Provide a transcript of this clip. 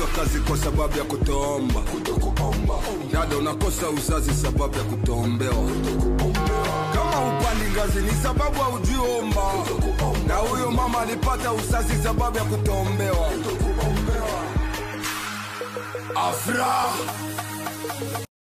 unafukuzwa kazi kwa sababu ya kutoomba. Dada unakosa uzazi sababu ya kutoombewa. Kama upandi ngazi ni sababu haujiomba. Na huyo mama alipata uzazi sababu ya kutoombewa. Afra